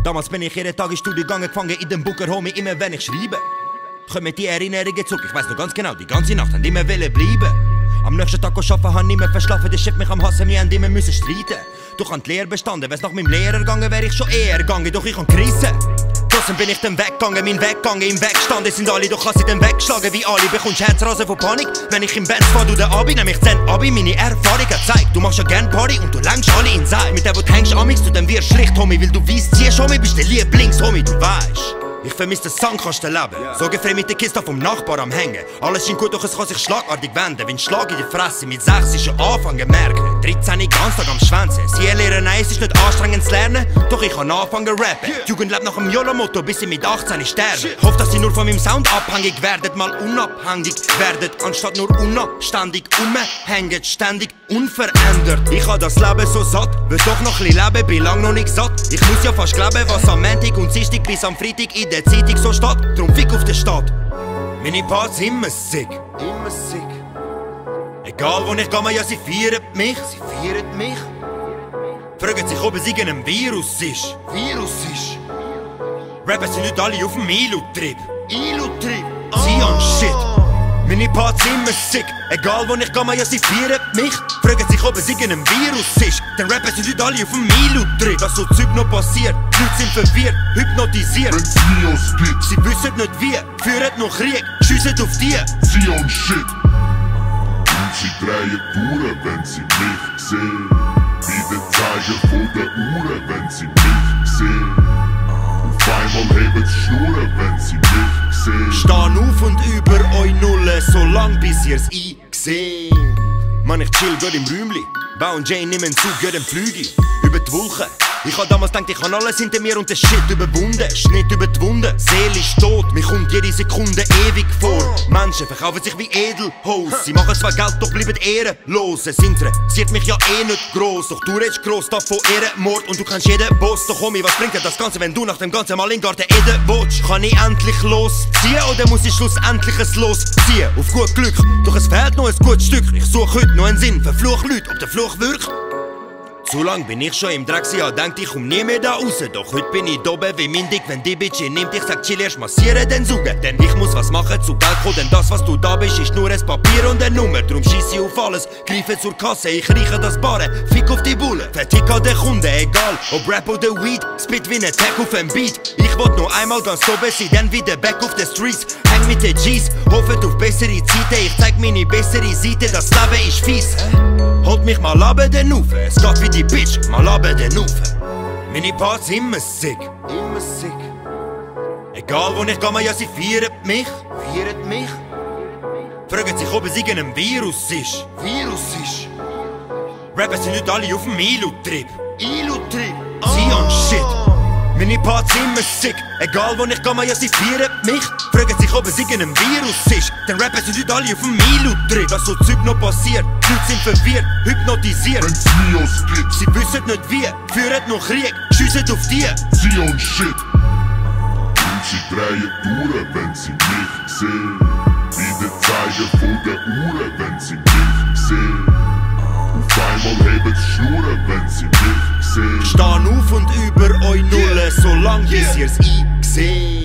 Damals bin ich jeden Tag ins Studio gegangen, gefangen in dem Booker, Homie, immer wenn ich schreibe. Kommen die Erinnerungen zurück, ich weiss noch ganz genau, die ganze Nacht haben immer bleiben. Am nächsten Tag arbeiten, han immer verschlafen, der Chef mich am Hassen, wir haben immer müssen streiten. Doch an die Lehre bestanden, wär's nach meinem Lehrer gegangen, wär ich schon eher gegangen, doch ich han gerissen. Trotzdem bin ich dann weggegangen, mein Weg gegangen, im Weg standen sind alle, doch kann sie dann weggeschlagen wie alle. Bekommst Herzrasen von Panik, wenn ich im Benz fahr, du den Abi, nehm ich 10 Abi, meine Erfahrung zeigt. Du machst ja gern Party und du längst alle in Seil. Mit dem, wo du hängst amix, du dann wirst schlicht, Homie, weil du weiss, ziehst, Homie, bist der Lieblings-Homie, du weißt. Ich vermisse das Sandkastenleben, sorgenfrei mit der Kiste vom Nachbar am Hängen. Alles scheint gut, doch es kann sich schlagartig wenden. Wenn Schlag in die Fresse mit 6 ist schon anfangen merken. 13 ganz Tag am Schwänzen. Sie lernen, nein, es ist nicht anstrengend zu lernen, doch ich kann anfangen rappen. Die Jugend lebt nach dem YOLO-Motto, bis sie mit 18 sterben. Hofft, dass sie nur von meinem Sound abhängig werden, mal unabhängig werden, anstatt nur unanständig umhängen, ständig unverändert. Ich hab das Leben so satt, will doch noch ein bisschen leben, bin lang noch nicht satt. Ich muss ja fast glauben, was am Montag und Dienstag bis am Freitag in der Zeitung so steht, drum fick auf der Stadt. Meine Parts immer sick, immer sick. Egal wo ich gehe, ja sie feiern mich, Fragen sich, ob es irgendein Virus ist, Rapper sind nicht alle auf dem Ilu-Trip, Zion shit. Meine Parts immer sick, egal wo ich gehe, ja sie feiern mich. Fragen sich, ob es irgendein Virus ist, denn Rapper sind nicht alle auf dem Ilu-Trip. Dass so Zeug noch passiert, die Leute sind verwirrt, hypnotisiert. Wenn's Neos gibt, sie wissen nicht wie, führen noch Krieg, schiessen auf die. Zion shit. Und sie drehen durch, wenn sie mich sehen. Wie der Zeiger von der Uhr, wenn sie mich sehen. Auf einmal heben sie Schnurren, wenn sie mich sehen. Stehen auf und über euch Nullen, so lang bis ihr's eingesehen. Mann, ich chill dort im Räumli, Bau und Jane nehmen Zug, gehen den Flüge über die Wolken. Ich hab damals gedacht, ich kann alles hinter mir und den Shit überwunden. Schnitt über die Wunde, Seele ist tot, mir kommt jede Sekunde ewig vor. Menschen verkaufen sich wie Edelhose, sie machen zwar Geld, doch bleiben ehrenlos. Es interessiert mich ja eh nicht gross, doch du redest gross davon Ehrenmord und du kennst jeden Boss. Doch Homie, was bringt dir das Ganze, wenn du nach dem Ganzen mal in Garten Eden willst? Kann ich endlich losziehen oder muss ich schlussendlich es losziehen? Auf gut Glück, doch es fehlt noch ein gutes Stück. Ich suche heute noch einen Sinn, verfluch Leute, ob der Fluch wirkt. Zu lang bin ich schon im Dreck, ja denkt ich komm nie mehr da raus. Doch heute bin ich dobe wie Mindig, wenn die Bitch ihn nimmt. Ich sag chill erst massieren, dann suchen. Denn ich muss was machen zu Geld kommen, denn das was du da bist ist nur ein Papier und eine Nummer. Drum schieß ich auf alles, greife zur Kasse, ich rieche das Barren, fick auf die Bulle. Fertig an den Kunden, egal ob Rap oder Weed, spit wie ne Tag auf dem Beat. Ich wollt noch einmal ganz dobe sein, dann wieder back auf the streets. Häng mit den G's, hoffet auf bessere Zeiten. Ich zeig meine bessere Seite, das Leben ist fies. Holt mich mal ab den Ufe, es geht wie die Bitch, mal ab den Ufe. Meine Parts immer sick, Egal wo ich gehe, ja sie feiern mich, Fragen sich, ob es irgendein Virus ist, Rapper sind nicht alle auf dem Ilu-Trip, Zion shit. Meine Parts immer sick, egal wo ich gehe, ja sie feiern mich. Fragen sich, ob es irgendein Virus ist, denn Rapper sind nicht alle auf dem Ilu-Trip. Dass so Zeug noch passiert, die Leute sind verwirrt, hypnotisiert. Wenn's Neos gibt, sie wissen nicht wie, führen noch Krieg, schiessen auf die. Zion shit. Und sie drehen durch, wenn sie mich sehen. Wie der Zeiger von der Uhr, wenn sie mich sehen. Auf einmal heben sie Schnurren, wenn sie mich sehen. Stehen auf und über euch Nullen, so lang bis ihr's eingesehen.